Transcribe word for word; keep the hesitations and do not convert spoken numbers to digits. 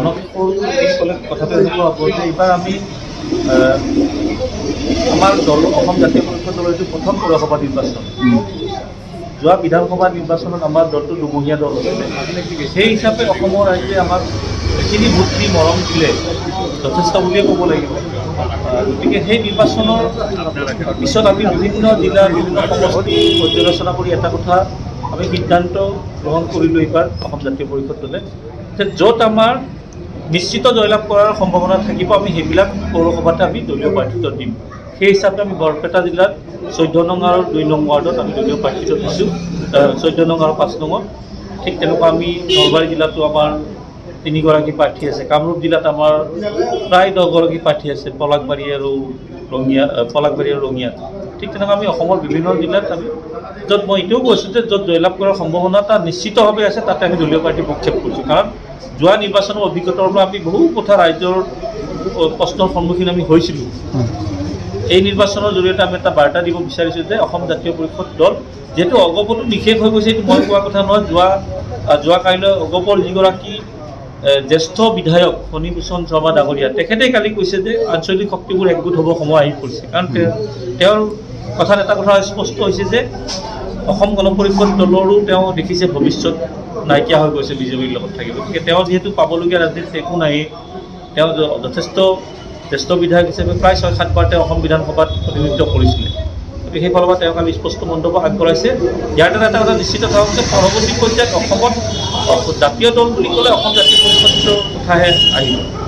মানসিক ক'লে কথাটো এনেকুৱা হ'ব যে এইবাৰ আমি আমাৰ দল অসম জাতীয় পৰিষদ দলৰ এইটো প্ৰথম পৌৰসভা নিৰ্বাচন। যোৱা বিধানসভা নিৰ্বাচনত আমাৰ দলটো দুমহীয়া দল আছিলে। সেই হিচাপে অসমৰ ৰাইজে আমাক এইখিনি ভোট দি মৰম দিলে যথেষ্ট বুলিয়ে ক'ব লাগিব। গতিকে সেই নিৰ্বাচনৰ পিছত আমি বিভিন্ন জিলাৰ বিভিন্ন সমষ্টি পৰ্যালোচনা কৰি এটা কথা আমি সিদ্ধান্ত গ্ৰহণ কৰিলোঁ এইবাৰ অসম জাতীয় পৰিষদ দলে যে য'ত আমাৰ নিশ্চিত জয়লাভ কৰাৰ সম্ভাৱনা থাকিব আমি সেইবিলাক পৌৰসভাতে আমি দলীয় প্ৰাৰ্থিত্ব দিম। সেই হিচাপে আমি বৰপেটা জিলাত চৈধ্য নং আৰু দুই নং ৱাৰ্ডত আমি দলীয় প্ৰাৰ্থিত্ব দিছোঁ, চৈধ্য নং আৰু পাঁচ নঙত। ঠিক তেনেকুৱা আমি নলবাৰী জিলাতো আমাৰ তিনিগৰাকী প্ৰাৰ্থী আছে, কামৰূপ জিলাত আমাৰ প্ৰায় দহগৰাকী প্ৰাৰ্থী আছে, পলাশবাৰী আৰু ৰঙিয়া পলাশবাৰী আৰু ৰঙিয়াত। ঠিক তেনেকুৱা আমি অসমৰ বিভিন্ন জিলাত আমি য'ত মই এইটোও কৈছোঁ যে য'ত জয়লাভ কৰাৰ সম্ভাৱনা তাত নিশ্চিতভাৱে আছে তাতে আমি দলীয় প্ৰাৰ্থী প্ৰক্ষেপ কৰিছোঁ। কাৰণ যোৱা নিৰ্বাচনৰ অভিজ্ঞতাৰ পৰা আমি বহু কথা ৰাইজৰ প্ৰশ্নৰ সন্মুখীন আমি হৈছিলোঁ। এই নিৰ্বাচনৰ জৰিয়তে আমি এটা বাৰ্তা দিব বিচাৰিছোঁ যে অসম জাতীয় পৰিষদ দল যিহেতু অগপতো নিষেধ হৈ গৈছে, এইটো মই কোৱা কথা নহয়। যোৱা যোৱা কাইলৈ অগপৰ যিগৰাকী জ্যেষ্ঠ বিধায়ক ফণীভূষণ শৰ্মা ডাঙৰীয়া তেখেতে কালি কৈছে যে আঞ্চলিক শক্তিবোৰ একগোট হ'ব সময় আহি পৰিছে। কাৰণ তেওঁৰ কথাত এটা কথা স্পষ্ট হৈছে যে অসম গণ পৰিষদ দলৰো তেওঁ দেখিছে ভৱিষ্যত নাইকিয়া হৈ গৈছে বিজেপিৰ লগত থাকিব। গতিকে তেওঁ যিহেতু পাবলগীয়া ৰাজনীতিত একো নায়েই, তেওঁ যথেষ্ট জ্যেষ্ঠ বিধায়ক হিচাপে প্ৰায় ছয় সাতবাৰ তেওঁ অসম বিধানসভাত প্ৰতিনিধিত্ব কৰিছিলে। গতিকে সেইফালৰ পৰা তেওঁ কালি স্পষ্ট মন্তব্য আগবঢ়াইছে। ইয়াৰ দ্বাৰা এটা কথা নিশ্চিত থাকক যে পৰৱৰ্তী পৰ্যায়ত অসমত জাতীয় দল বুলি ক'লে অসম জাতীয় পৰিষদৰ কথাহে আহিব।